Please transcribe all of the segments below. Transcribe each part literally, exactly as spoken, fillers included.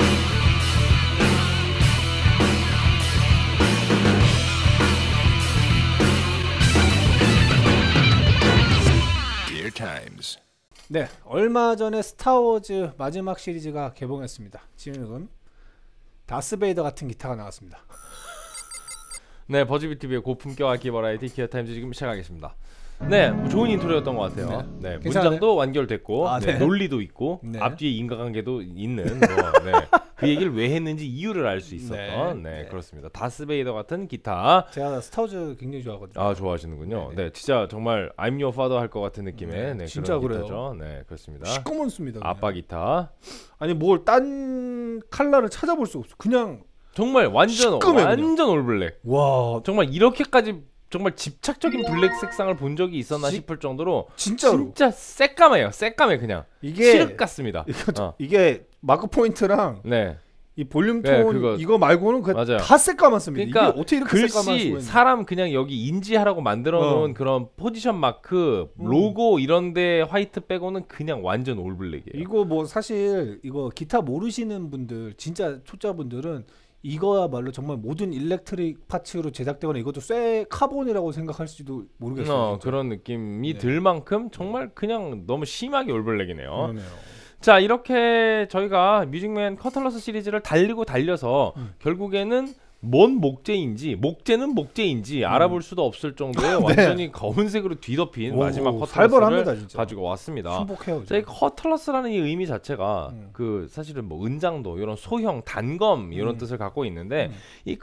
네, 얼마 전에 스타워즈 마지막 시리즈가 개봉했습니다. 지금 다스베이더 같은 기타가 나왔습니다. 네, 버즈비티비의 고품격 악기 버라이티 기어타임즈 지금 시작하겠습니다. 네, 뭐 좋은 인트로였던 것 같아요. 네, 네 문장도 완결됐고 아, 네. 네, 논리도 있고 네. 앞뒤에 인과관계도 있는 뭐, 네, 그 얘기를 왜 했는지 이유를 알 수 있었던 네, 네, 네 그렇습니다. 다스베이더 같은 기타. 제가 스타워즈 굉장히 좋아하거든요. 아, 좋아하시는군요. 네, 네. 네 진짜 정말 I'm your father 할 것 같은 느낌의 네, 네, 진짜 그런 그래요. 기타죠. 네, 그렇습니다. 시꺼먼습니다. 아빠 기타. 아니 뭘 딴 컬러를 찾아볼 수 없어. 그냥 정말 완전 시꺼매, 완전 그냥. 올블랙. 와, 정말 이렇게까지 정말 집착적인 블랙 색상을 본 적이 있었나 지, 싶을 정도로 진짜로 진짜 새까매요. 새까매 그냥 이게 칠흑 같습니다. 이거, 어. 이게 마크 포인트랑 네. 이 볼륨 톤 네, 그거, 이거 말고는 다 새까맣습니다. 그러니까 이게 어떻게 이렇게 글씨 사람 그냥 여기 인지하라고 만들어 놓은 어. 그런 포지션 마크 로고 음. 이런데 화이트 빼고는 그냥 완전 올블랙이에요. 이거 뭐 사실 이거 기타 모르시는 분들 진짜 초짜분들은 이거야말로 정말 모든 일렉트릭 파츠로 제작되거나 이것도 쇠 카본이라고 생각할지도 모르겠어요. 어, 그런 느낌이 네. 들 만큼 정말 그냥 너무 심하게 올블랙이네요. 그러네요. 자, 이렇게 저희가 뮤직맨 커틀러스 시리즈를 달리고 달려서 음. 결국에는 뭔 목재인지 목재는 목재인지 음. 알아볼 수도 없을 정도의 네. 완전히 검은색으로 뒤덮인 오, 마지막 커틀러스를 가지고 왔습니다. 순복해요. 자, 이 커틀러스라는 이 의미 자체가 음. 그 사실은 뭐 은장도 이런 소형 단검 이런 음. 뜻을 갖고 있는데 음. 이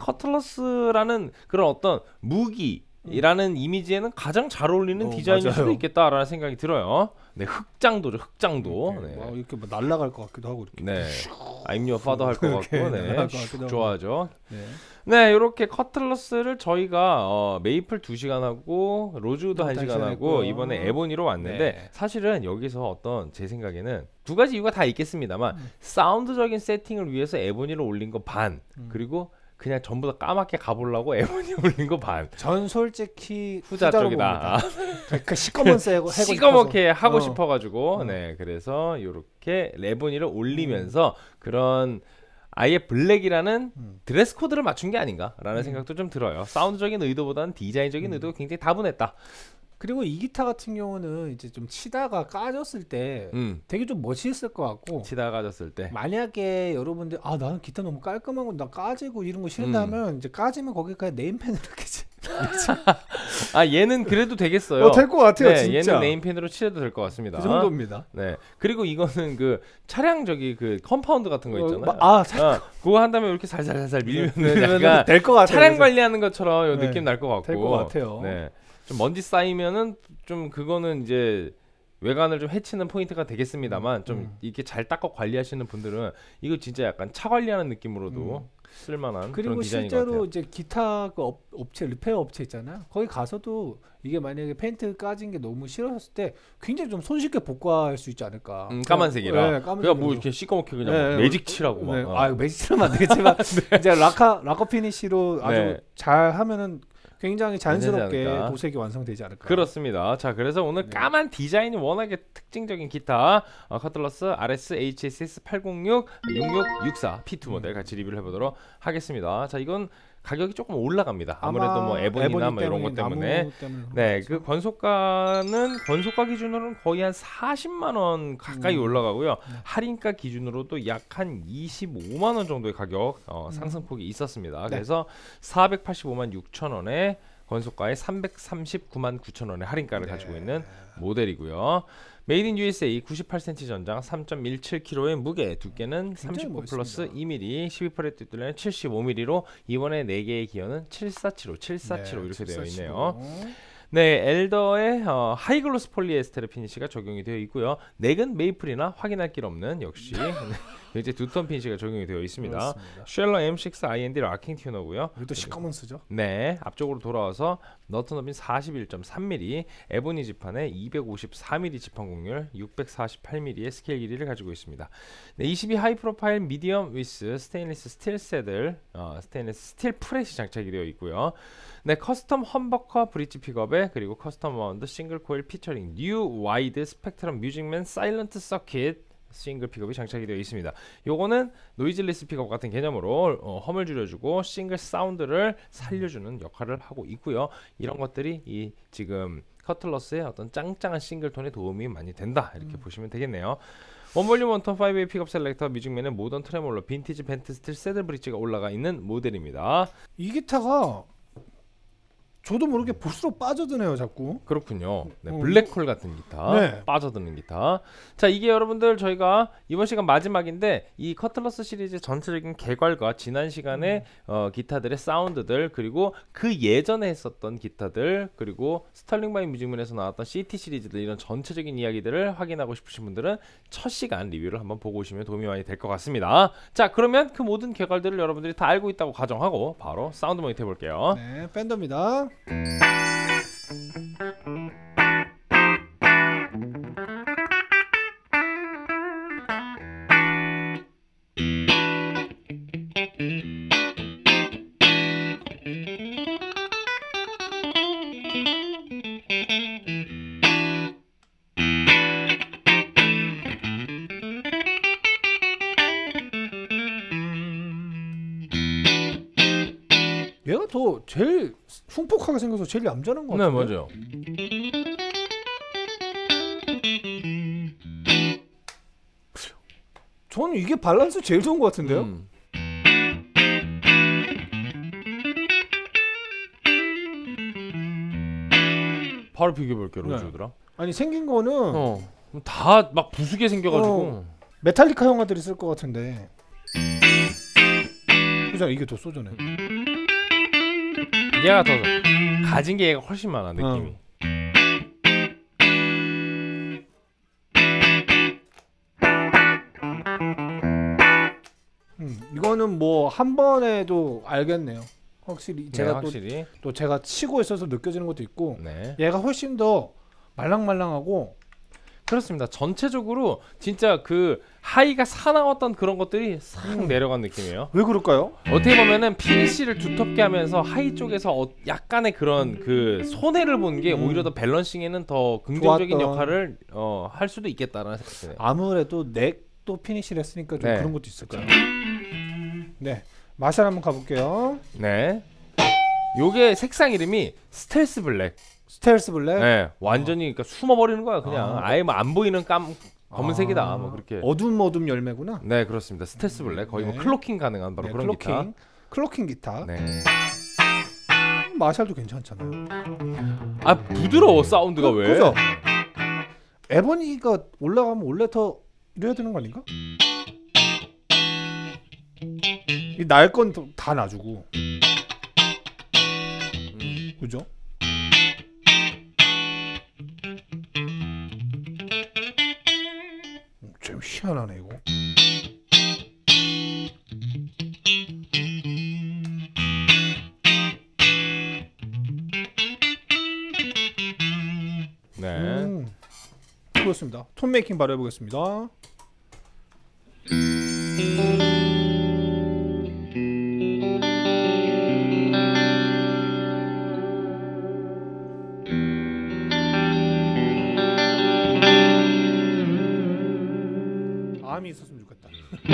커틀러스라는 그런 어떤 무기 이라는 음. 이미지에는 가장 잘 어울리는 어, 디자인일 맞아요. 수도 있겠다라는 생각이 들어요. 네, 흑장도죠, 흑장도. 이렇게, 네. 와, 이렇게 뭐 날아갈 것 같기도 하고 이렇게. 네, I'm your father 할 것 같고, 네, 좋아하죠. 네, 네, 이렇게 커틀러스를 저희가 어, 메이플 두 시간 하고 로즈우드 한 시간 하고 이번에 에보니로 왔는데 네. 사실은 여기서 어떤 제 생각에는 두 가지 이유가 다 있겠습니다만 음. 사운드적인 세팅을 위해서 에보니를 올린 거 반 음. 그리고 그냥 전부 다 까맣게 가보려고 에보니 올린 거 반. 전 솔직히 후자 쪽이다. 아. 그 시꺼먼 해고 시꺼멓게 하고 어. 싶어가지고 어. 네 그래서 이렇게 에보니를 올리면서 음. 그런 아예 블랙이라는 음. 드레스 코드를 맞춘 게 아닌가라는 음. 생각도 좀 들어요. 사운드적인 의도보다는 디자인적인 음. 의도가 굉장히 다분했다. 그리고 이 기타 같은 경우는 이제 좀 치다가 까졌을 때 음. 되게 좀 멋있을 것 같고 치다가 까졌을 때 만약에 여러분들 아 나는 기타 너무 깔끔한 거 나 까지고 이런 거 싫은다 음. 하면 이제 까지면 거기 그냥 네임펜으로 이렇게 아 얘는 그래도 되겠어요. 어, 될 것 같아요. 네, 진짜. 얘는 네임펜으로 칠해도 될 것 같습니다. 그 정도입니다. 네. 그리고 이거는 그 차량 저기 그 컴파운드 같은 거 있잖아요. 어, 아, 차... 어, 그거 한 다음에 이렇게 살살살살 밀면은 약간 될 것 같아요. 차량 그래서. 관리하는 것처럼 네. 느낌 날 것 같고. 될 것 같아요. 네. 좀 먼지 쌓이면은 좀 그거는 이제 외관을 좀 해치는 포인트가 되겠습니다만 좀 음. 이렇게 잘 닦아 관리하시는 분들은 이거 진짜 약간 차 관리하는 느낌으로도 음. 쓸만한 그리고 그런 디자인인 것 같아요. 실제로 이제 기타 그 업, 업체 리페어 업체 있잖아요. 거기 가서도 이게 만약에 페인트 까진 게 너무 싫어졌을 때 굉장히 좀 손쉽게 복구할 수 있지 않을까. 음, 까만색이라. 네, 그냥 뭐 이렇게 시꺼멓게 그냥 네, 매직 칠하고 막. 네. 어. 아 매직 칠하면 안 되겠지만 네. 이제 라카 라커 피니시로 아주 네. 잘 하면은. 굉장히 자연스럽게 도색이 완성되지 않을까. 그렇습니다. 자, 그래서 오늘 네. 까만 디자인이 워낙에 특징적인 기타 어, 커틀러스 알에스 에이치에스에스 팔공육 육육육사 피 투 모델 같이 리뷰를 해보도록 하겠습니다. 자, 이건 가격이 조금 올라갑니다. 아무래도 뭐 에보니나 뭐 이런 것 때문에. 네, 그 건소가는 건소가 기준으로는 거의 한 사십만 원 가까이 음. 올라가고요. 네. 할인가 기준으로도 약 한 이십오만 원 정도의 가격 어, 상승폭이 있었습니다. 네. 그래서 사백팔십오만 육천 원에 건소가에 삼백삼십구만 구천 원의 할인가를 네. 가지고 있는 모델이고요. 메이드 인 유에스에이 구십팔 센티미터 전장 삼 점 일칠 킬로그램의 무게 두께는 삼십구 플러스 이 밀리미터 십이 프렛 뒷둘레는 칠십오 밀리미터로 이번에 네 개의 기어는 칠사칠오 칠사칠오 네, 이렇게 칠사칠오. 되어 있네요. 네, 엘더의 어, 하이글로스 폴리에스테르 피니시가 적용이 되어 있고요. 넥은 메이플이나 확인할 길 없는 역시 이제 두톤 피니시가 적용이 되어 있습니다. 쉘러 엠 식스 아이엔디 락킹 튜너고요. 이것도 시커먼 쓰죠? 네, 앞쪽으로 돌아와서 너트 너비는 사십일 점 삼 밀리미터, 에보니 지판에 이백오십사 밀리미터 지판 곡률, 육백사십팔 밀리미터의 스케일 길이를 가지고 있습니다. 네, 이십이 하이 프로파일 미디엄 위스 스테인리스 스틸 새들, 어, 스테인리스 스틸 프렛이 장착이 되어 있고요. 네, 커스텀 험버커 브릿지 픽업에 그리고 커스텀 마운드 싱글 코일 피처링 뉴 와이드 스펙트럼 뮤직맨 사일런트 서킷 싱글 픽업이 장착이 되어 있습니다. 요거는 노이즈리스 픽업 같은 개념으로 어, 험을 줄여주고 싱글 사운드를 살려주는 역할을 하고 있고요. 이런 것들이 이 지금 커틀러스의 어떤 짱짱한 싱글톤에 도움이 많이 된다 이렇게 음. 보시면 되겠네요. 원볼륨 원톤 파이브웨이 픽업 셀렉터 뮤직맨은 모던 트레몰로 빈티지 벤트 스틸 새들 브릿지가 올라가 있는 모델입니다. 이 기타가 저도 모르게 보스로 빠져드네요 자꾸. 그렇군요. 네, 어. 블랙홀 같은 기타, 네. 빠져드는 기타. 자, 이게 여러분들 저희가 이번 시간 마지막인데 이 커틀러스 시리즈 전체적인 개괄과 지난 시간에 음. 어, 기타들의 사운드들, 그리고 그 예전에 했었던 기타들, 그리고 스털링 바이 뮤직맨에서 나왔던 씨티 시리즈들, 이런 전체적인 이야기들을 확인하고 싶으신 분들은 첫 시간 리뷰를 한번 보고 오시면 도움이 많이 될 것 같습니다. 자, 그러면 그 모든 개괄들을 여러분들이 다 알고 있다고 가정하고 바로 사운드 모니터 해볼게요. 네, 팬더입니다. 얘가 더 제일 흉폭하게 생겨서 제일 얌전한 것 같아요. 네, 맞아요. 저는 이게 밸런스 제일 좋은 것 같은데요. 음. 바로 비교해볼게요, 로즈우드랑. 네. 아니 생긴 거는 어, 다 막 부수게 생겨가지고. 어, 메탈리카 형아들이 쓸 것 같은데. 그죠? 이게 더 소전해. 얘가 더 가진 게 얘가 훨씬 많아 느낌이. 어. 음, 이거는 뭐 한 번에도 알겠네요. 확실히 제가 네, 또, 확실히. 또 제가 치고 있어서 느껴지는 것도 있고 네. 얘가 훨씬 더 말랑말랑하고. 그렇습니다. 전체적으로 진짜 그 하이가 사나웠던 그런 것들이 싹 음. 내려간 느낌이에요. 왜 그럴까요? 어떻게 보면은 피니쉬를 두텁게 하면서 하이 쪽에서 어, 약간의 그런 그 손해를 본 게 음. 오히려 더 밸런싱에는 더 긍정적인 좋았던. 역할을 어, 할 수도 있겠다라는 생각이 드네요. 아무래도 넥도 피니시를 했으니까 좀 네. 그런 것도 있을 거예요. 네, 마샬 한번 가볼게요. 네. 요게 색상 이름이 스텔스 블랙. 스텔스 블랙. 네, 완전히 그러니까 숨어버리는 거야 그냥. 아. 아예 뭐 안 보이는 깜 검은색이다 아, 뭐 그렇게. 어둠 어둠 열매구나. 네, 그렇습니다. 스텔스 블랙 거의 네. 뭐 클로킹 가능한 바로 네, 그런 클로킹. 기타. 클로킹 기타. 네. 마샬도 괜찮잖아요. 아 부드러워 사운드가 왜? 그죠? 에버니가 올라가면 원래 더 이래야 되는 거 아닌가? 이 날 건 다 놔주고. 음. 그죠? 좀 희한하네 이거. 네. 음, 그렇습니다. 톤 메이킹 바로 해보겠습니다. 암이 있었으면 좋겠다.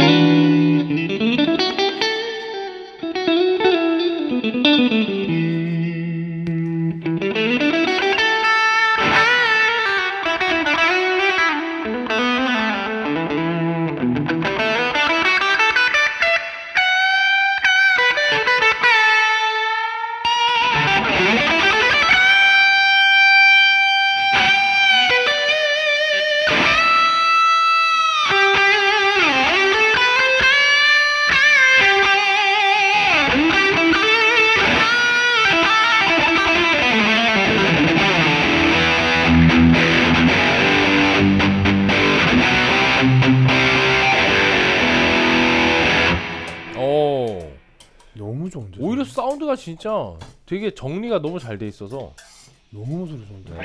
오. 너무 좋은데. 오히려 사운드가 진짜 되게 정리가 너무 잘 돼 있어서. 너무 소리 좋은데.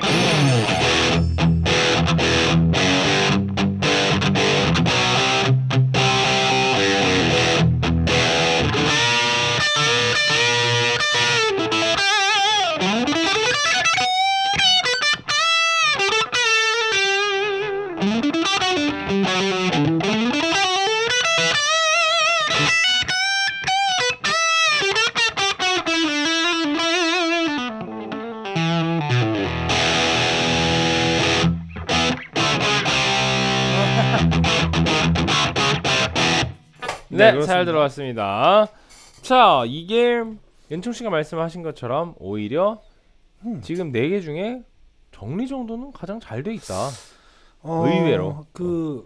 네, 네, 잘 들어왔습니다. 자, 이게 연총 씨가 말씀하신 것처럼 오히려 음. 지금 네 개 중에 정리 정도는 가장 잘 돼 있다. 어, 의외로. 그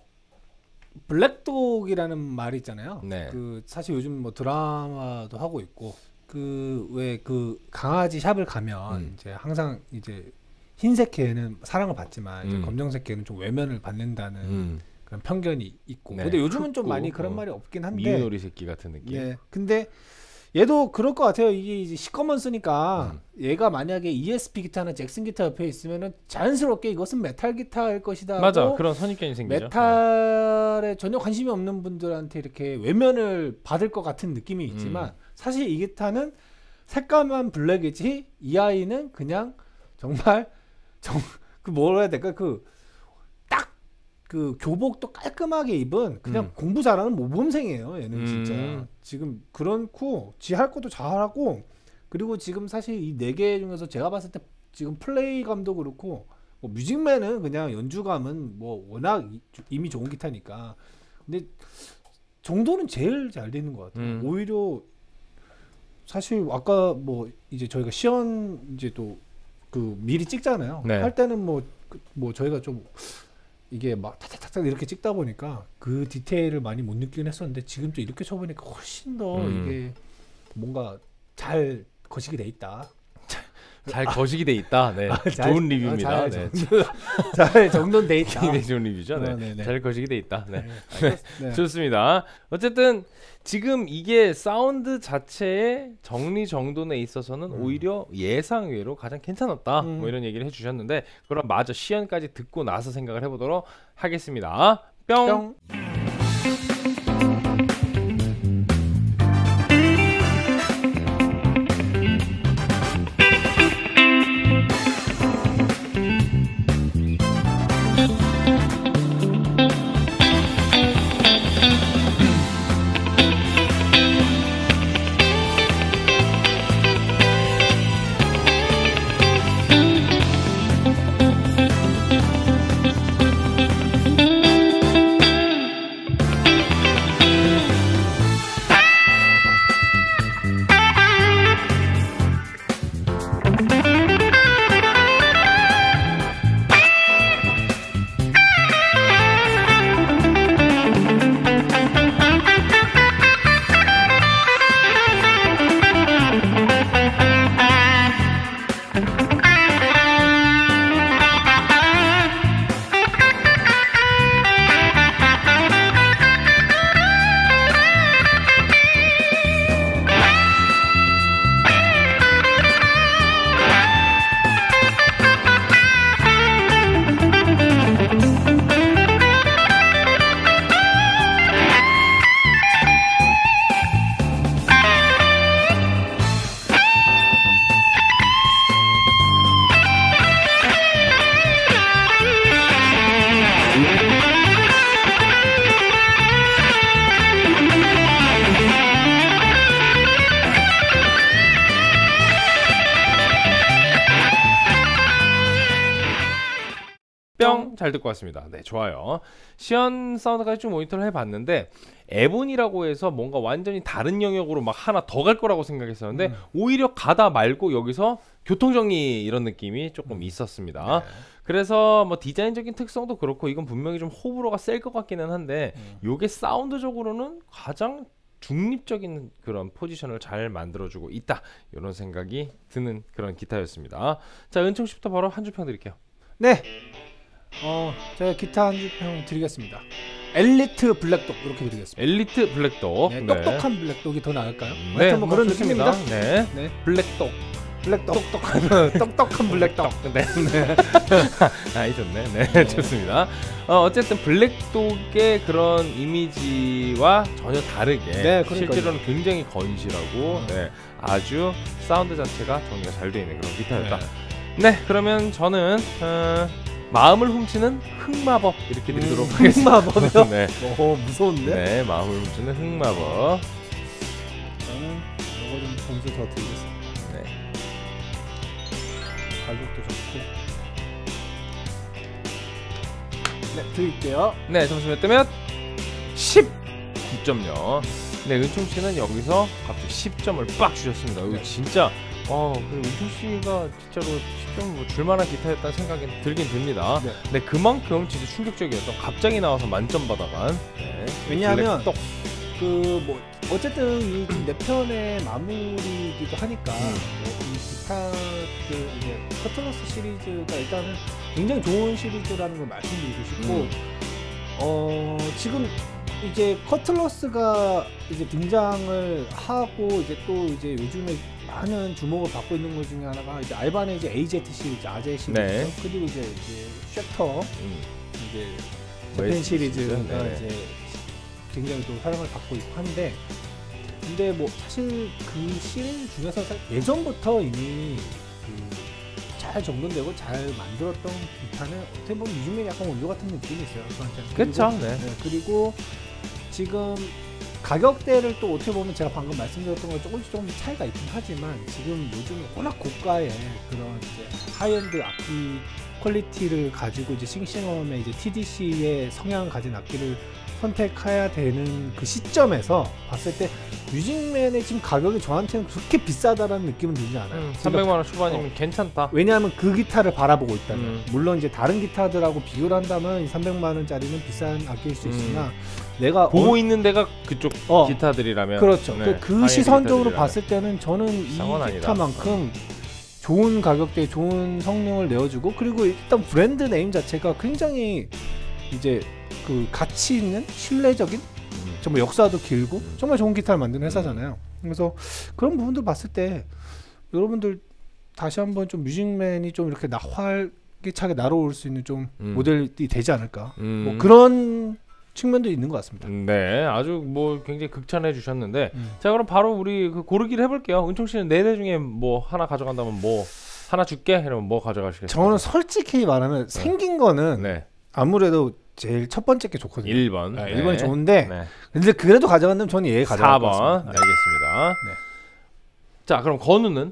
블랙독이라는 말이 있잖아요. 네. 그 사실 요즘 뭐 드라마도 하고 있고 그 왜 그 강아지 샵을 가면 음. 이제 항상 이제 흰색 개는 사랑을 받지만 이제 음. 검정색 개는 좀 외면을 받는다는 음. 그런 편견이 있고. 네, 근데 요즘은 좀 흑고, 많이 그런 어, 말이 없긴 한데. 미운오리 새끼 같은 느낌. 예. 근데 얘도 그럴 것 같아요. 이게 이제 시커먼 쓰니까 음. 얘가 만약에 이에스피 기타나 잭슨 기타 옆에 있으면은 자연스럽게 이것은 메탈 기타일 것이다. 맞아, 그런 선입견이 생기죠. 메탈에 전혀 관심이 없는 분들한테 이렇게 외면을 받을 것 같은 느낌이 있지만 음. 사실 이 기타는 색감만 블랙이지 이 아이는 그냥 정말 정 그 뭐라 해야 될까 그 딱 그 교복도 깔끔하게 입은 그냥 음. 공부 잘하는 모범생이에요. 얘는 음. 진짜 지금 그렇고 지 할 것도 잘하고 그리고 지금 사실 이 네 개 중에서 제가 봤을 때 지금 플레이감도 그렇고 뭐 뮤직맨은 그냥 연주감은 뭐 워낙 이, 이미 좋은 기타니까 근데 정도는 제일 잘 되는 것 같아요. 음. 오히려 사실 아까 뭐 이제 저희가 시연 이제 또 그 미리 찍잖아요. 네. 할 때는 뭐 뭐 저희가 좀 이게 막 탁탁탁탁 이렇게 찍다 보니까 그 디테일을 많이 못 느끼긴 했었는데 지금 또 이렇게 쳐보니까 훨씬 더 음. 이게 뭔가 잘 거시기 돼 있다. 잘 거시기 돼 있다. 네. 아, 잘- 좋은 리뷰입니다. 아, 네. 잘, 잘 정돈돼 있다. 굉장히 좋은 리뷰죠. 네. 어, 네네. 잘 거시기 돼 있다. 네. 네, 알겠- 네. 좋습니다. 어쨌든 지금 이게 사운드 자체의 정리 정돈에 있어서는 음. 오히려 예상외로 가장 괜찮았다. 음. 뭐 이런 얘기를 해주셨는데 그럼 마저 시연까지 듣고 나서 생각을 해보도록 하겠습니다. 뿅. 뿅. 뿅! 잘 듣고 왔습니다. 네, 좋아요. 시연 사운드까지 좀 모니터를 해봤는데 에본이라고 해서 뭔가 완전히 다른 영역으로 막 하나 더 갈 거라고 생각했었는데 음. 오히려 가다 말고 여기서 교통정리 이런 느낌이 조금 있었습니다. 네. 그래서 뭐 디자인적인 특성도 그렇고 이건 분명히 좀 호불호가 셀 것 같기는 한데 음. 요게 사운드적으로는 가장 중립적인 그런 포지션을 잘 만들어주고 있다. 이런 생각이 드는 그런 기타였습니다. 자, 은총 씨부터 바로 한 줄 평 드릴게요. 네. 어, 제가 기타 한 줄 평 드리겠습니다. 엘리트 블랙독 이렇게 드리겠습니다. 엘리트 블랙독. 네, 네. 똑똑한 블랙독 더 나을까요? 네, 하여튼 뭐 그런 좋습니다. 느낌입니다. 네. 네, 블랙독. 블랙독, 똑똑한, 똑똑한 블랙독. 네. 아이 좋네. 네, 네. 좋습니다. 어, 어쨌든 블랙독의 그런 이미지와 전혀 다르게 네, 그러니까요. 실제로는 굉장히 건실하고 네, 아주 사운드 자체가 정리가 잘 되어 있는 그런 기타였다. 네, 네 그러면 저는 어, 마음을 훔치는 흑마법 이렇게 드리도록 음, 하겠습니다. 흑마법이요? 네. 오, 무서운데? 네, 마음을 훔치는 흑마법. 저는 이거 좀 점수 더 드리겠습니다. 네. 가격도 좋고. 네, 드릴게요. 네, 점수 몇 대면? 십! 점요. 근데 은총 씨는 여기서 갑자기 십 점을 빡 주셨습니다. 이거 진짜 어, 그 은총 씨가 진짜로 십 점 뭐 줄만한 기타였다는 생각이 들긴 듭니다. 네. 근데 그만큼 진짜 충격적이었던 갑자기 나와서 만점 받아간. 네. 왜냐하면 블랙 그 뭐 어쨌든 이 내 편의 마무리이기도 하니까 음. 뭐이 기타 그 이제 커틀러스 시리즈가 일단은 굉장히 좋은 시리즈라는 걸 말씀드리고 싶고 음. 어 지금 이제 커틀러스가 이제 등장을 하고 이제 또 이제 요즘에 많은 주목을 받고 있는 것 중에 하나가 이제 알바네 이제 에이제트 시리즈, 아제 시리즈 네. 그리고 이제 이제 쉐터 음. 이제 웨스트 재팬 시리즈가 시리즈? 네. 이제 굉장히 또 사랑을 받고 있고 한데 근데 뭐 사실 그 시리즈 중에서 사- 예전부터 이미 그 잘 정돈되고 잘 만들었던 기타는 어떻게 보면 뮤직맨이 약간 원조 같은 느낌이 있어요 저한테는. 그쵸, 그리고, 네. 네, 그리고 지금 가격대를 또 어떻게 보면 제가 방금 말씀드렸던 건 조금씩 조금씩 차이가 있긴 하지만 지금 요즘 워낙 고가의 그런 이제 하이엔드 악기 퀄리티를 가지고 이제 싱싱엄의 이제 티디씨의 성향을 가진 악기를 선택해야 되는 그 시점에서 봤을 때 뮤직맨의 지금 가격이 저한테는 그렇게 비싸다라는 느낌은 들지 않아요. 음, 그러니까 삼백만 원 초반이면 괜찮다. 왜냐하면 그 기타를 바라보고 있다면 음. 물론 이제 다른 기타들하고 비교를 한다면 이 삼백만 원짜리는 비싼 악기일 수 음. 있으나 내가 보고 어, 있는 데가 그쪽 어, 기타들이라면 그렇죠. 네, 그, 그 하이엔드 시선적으로 기타들이라면. 봤을 때는 저는 이 비싼 건 아니다. 기타만큼 좋은 가격대에 좋은 성능을 내어주고 그리고 일단 브랜드 네임 자체가 굉장히 이제 그 가치 있는 신뢰적인 음. 정말 역사도 길고 음. 정말 좋은 기타를 만드는 회사잖아요. 그래서 그런 부분들 봤을 때 여러분들 다시 한번 좀 뮤직맨이 좀 이렇게 나 활기차게 날아올 수 있는 좀 음. 모델이 되지 않을까. 음. 뭐 그런 측면도 있는 것 같습니다. 네, 아주 뭐 굉장히 극찬해 주셨는데 음. 자 그럼 바로 우리 그 고르기를 해볼게요. 은총 씨는 네 대 중에 뭐 하나 가져간다면 뭐 하나 줄게 이러면 뭐 가져가시겠어요? 저는 솔직히 말하면 생긴 거는 네, 아무래도 제일 첫 번째 게 좋거든요. 일 번. 네, 네. 일 번이 좋은데 네. 근데 그래도 가져간다면 저는 얘 가져갈 사 것 번. 같습니다. 네. 알겠습니다. 네. 자, 그럼 건우는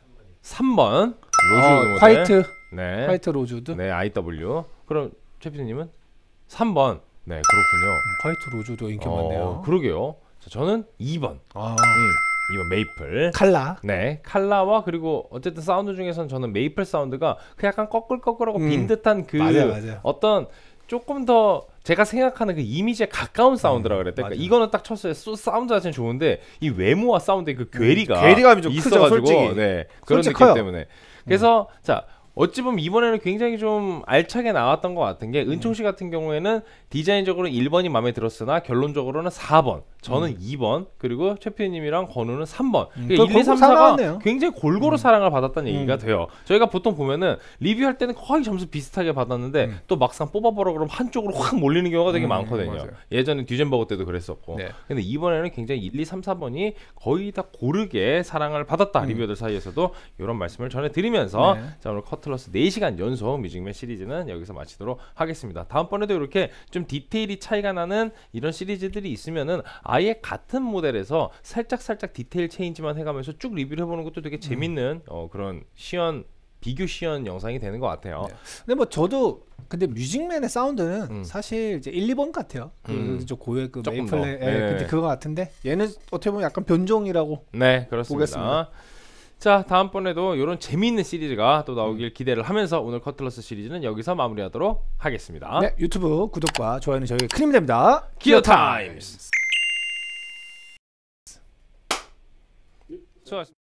삼 번. 로즈우드 어, 모델. 화이트 네. 화이트 로즈우드. 네, 아이더블유. 그럼 최피디님은 삼 번. 네, 그렇군요. 화이트 로즈우드 인기 어, 많네요. 그러게요. 자, 저는 이 번. 아, 음, 이 번 메이플. 칼라. 네, 칼라와 그리고 어쨌든 사운드 중에서는 저는 메이플 사운드가 그 약간 꺼끌꺼끌하고 음. 빈 듯한 그 맞아요, 맞아요. 어떤 조금 더 제가 생각하는 그 이미지에 가까운 사운드라 그랬다. 그러니까 맞아요. 이거는 딱 쳤어요. 수- 사운드 자체는 좋은데 이 외모와 사운드의 그 괴리가 괴리감이 좀 크죠, 있어가지고 솔직히. 네, 그런 솔직히 느낌 커요. 때문에. 그래서 자 어찌 보면 이번에는 굉장히 좀 알차게 나왔던 것 같은 게 은총 씨 같은 경우에는 디자인적으로 일 번이 마음에 들었으나 결론적으로는 사 번, 저는 음. 이 번, 그리고 최피디님이랑 건우는 삼 번. 음, 그러니까 그걸 일, 이, 삼, 골고루 사가 사나웠네요. 굉장히 골고루 음. 사랑을 받았다는 얘기가 음. 돼요. 저희가 보통 보면은 리뷰할 때는 거의 점수 비슷하게 받았는데 음. 또 막상 뽑아보라 그러면 한쪽으로 확 몰리는 경우가 되게 음, 많거든요. 맞아요. 예전에 듀젠버거 때도 그랬었고. 네. 근데 이번에는 굉장히 일, 이, 삼, 사 번이 거의 다 고르게 사랑을 받았다. 음. 리뷰어들 사이에서도 이런 말씀을 전해드리면서 네. 자 오늘 커틀러스 네 시간 연속 뮤직맨 시리즈는 여기서 마치도록 하겠습니다. 다음번에도 이렇게 좀 디테일이 차이가 나는 이런 시리즈들이 있으면은 아예 같은 모델에서 살짝 살짝 디테일 체인지만 해가면서 쭉 리뷰를 해보는 것도 되게 재밌는 어, 그런 시연 비교 시연 영상이 되는 것 같아요. 네. 근데 뭐 저도 근데 뮤직맨의 사운드는 음. 사실 이제 일, 이 번 같아요. 음. 그 고의 그 조금 메이플레 더. 예, 네. 근데 그거 같은데 얘는 어떻게 보면 약간 변종이라고. 네, 그렇습니다. 보겠습니다. 자, 다음번에도 이런 재미있는 시리즈가 또 나오길 음. 기대를 하면서 오늘 커틀러스 시리즈는 여기서 마무리하도록 하겠습니다. 네, 유튜브 구독과 좋아요는 저희 큰 힘이 됩니다. 기어 타임스. 수고하셨습니다.